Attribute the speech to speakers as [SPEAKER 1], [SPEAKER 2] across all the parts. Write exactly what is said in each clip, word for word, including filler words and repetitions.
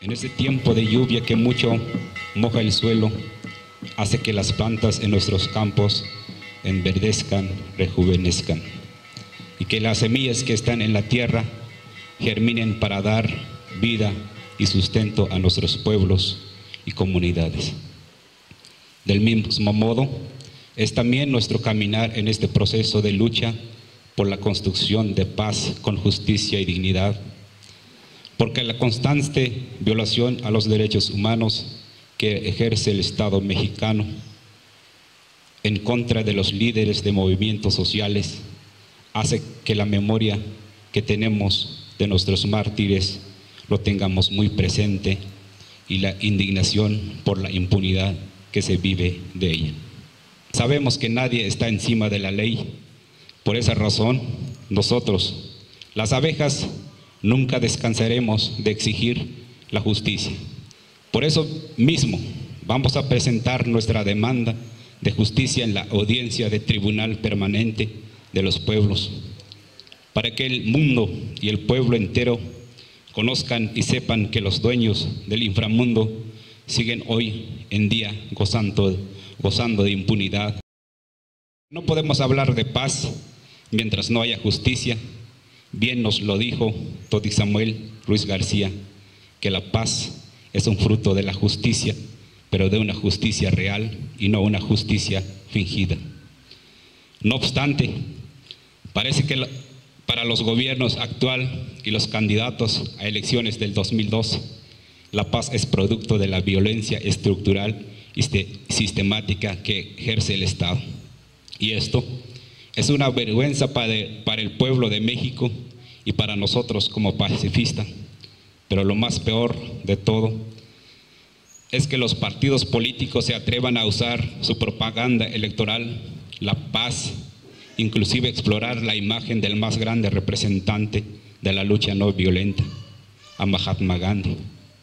[SPEAKER 1] En ese tiempo de lluvia que mucho moja el suelo, hace que las plantas en nuestros campos enverdezcan, rejuvenezcan, y que las semillas que están en la tierra germinen para dar vida y sustento a nuestros pueblos y comunidades. Del mismo modo, es también nuestro caminar en este proceso de lucha por la construcción de paz con justicia y dignidad, porque la constante violación a los derechos humanos que ejerce el Estado mexicano en contra de los líderes de movimientos sociales hace que la memoria que tenemos de nuestros mártires lo tengamos muy presente y la indignación por la impunidad que se vive de ella. Sabemos que nadie está encima de la ley. Por esa razón, nosotros, las abejas, nunca descansaremos de exigir la justicia. Por eso mismo, vamos a presentar nuestra demanda de justicia en la audiencia del Tribunal Permanente de los Pueblos, para que el mundo y el pueblo entero conozcan y sepan que los dueños del inframundo siguen hoy en día gozando, gozando de impunidad. No podemos hablar de paz mientras no haya justicia. Bien nos lo dijo Toti Samuel Ruiz García, que la paz es un fruto de la justicia, pero de una justicia real y no una justicia fingida. No obstante, parece que la, para los gobiernos actual y los candidatos a elecciones del dos mil dos, la paz es producto de la violencia estructural y sistemática que ejerce el Estado. Y esto es una vergüenza para, para el pueblo de México y para nosotros como pacifistas. Pero lo más peor de todo es que los partidos políticos se atrevan a usar su propaganda electoral, la paz, inclusive explorar la imagen del más grande representante de la lucha no violenta, a Mahatma Gandhi.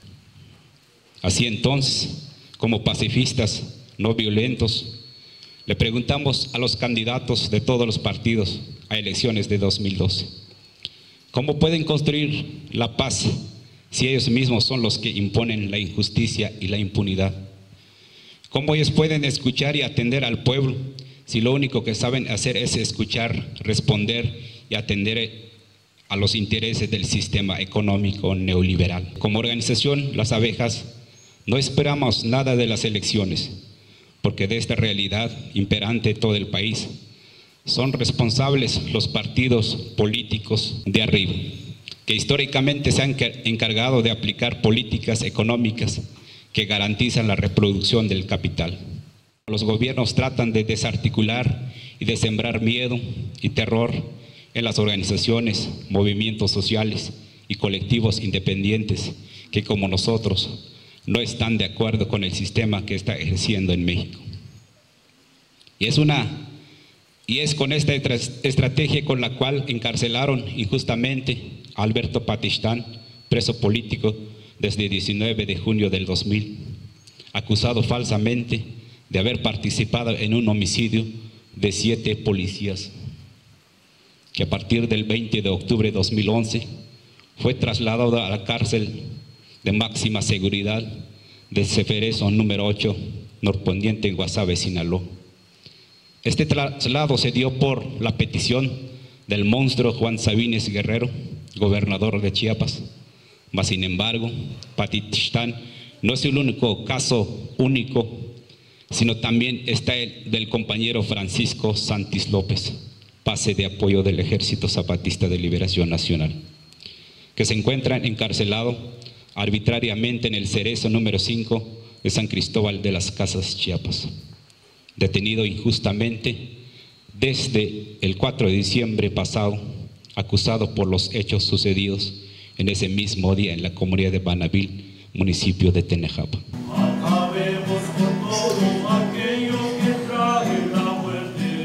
[SPEAKER 1] Así entonces, como pacifistas no violentos, le preguntamos a los candidatos de todos los partidos a elecciones de dos mil doce, ¿cómo pueden construir la paz si ellos mismos son los que imponen la injusticia y la impunidad? ¿Cómo ellos pueden escuchar y atender al pueblo si lo único que saben hacer es escuchar, responder y atender a los intereses del sistema económico neoliberal? Como organización, las abejas, no esperamos nada de las elecciones, porque de esta realidad imperante en todo el país son responsables los partidos políticos de arriba, que históricamente se han encargado de aplicar políticas económicas que garantizan la reproducción del capital. Los gobiernos tratan de desarticular y de sembrar miedo y terror en las organizaciones, movimientos sociales y colectivos independientes que, como nosotros, no están de acuerdo con el sistema que está ejerciendo en México. Y es, una, y es con esta estrategia con la cual encarcelaron injustamente a Alberto Patistán, preso político desde el diecinueve de junio del dos mil, acusado falsamente de haber participado en un homicidio de siete policías, que a partir del veinte de octubre de dos mil once fue trasladado a la cárcel de máxima seguridad de Ceferezo número ocho, norponiente en Guasave, Sinaloa. Este traslado se dio por la petición del monstruo Juan Sabines Guerrero, gobernador de Chiapas. Mas, sin embargo, Patistán no es el único caso único, sino también está el del compañero Francisco Santis López, pase de apoyo del Ejército Zapatista de Liberación Nacional, que se encuentra encarcelado arbitrariamente en el Cerezo número cinco de San Cristóbal de las Casas, Chiapas, detenido injustamente desde el cuatro de diciembre pasado, acusado por los hechos sucedidos en ese mismo día en la comunidad de Banavil, municipio de Tenejapa.
[SPEAKER 2] Acabemos con todo aquello que trae la muerte,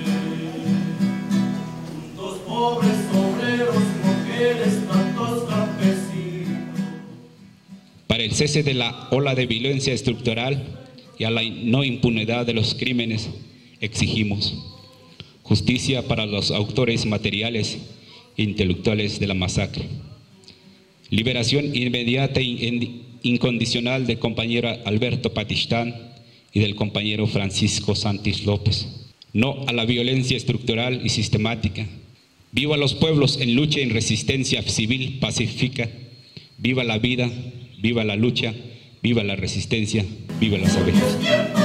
[SPEAKER 2] juntos pobres, obreros, mujeres, tantos campesinos.
[SPEAKER 1] Para el cese de la ola de violencia estructural y a la no impunidad de los crímenes, exigimos justicia para los autores materiales e intelectuales de la masacre, liberación inmediata e incondicional del compañero Alberto Patistán y del compañero Francisco Santis López. No a la violencia estructural y sistemática. Viva los pueblos en lucha y en resistencia civil pacífica. Viva la vida, viva la lucha, viva la resistencia, viva las abejas.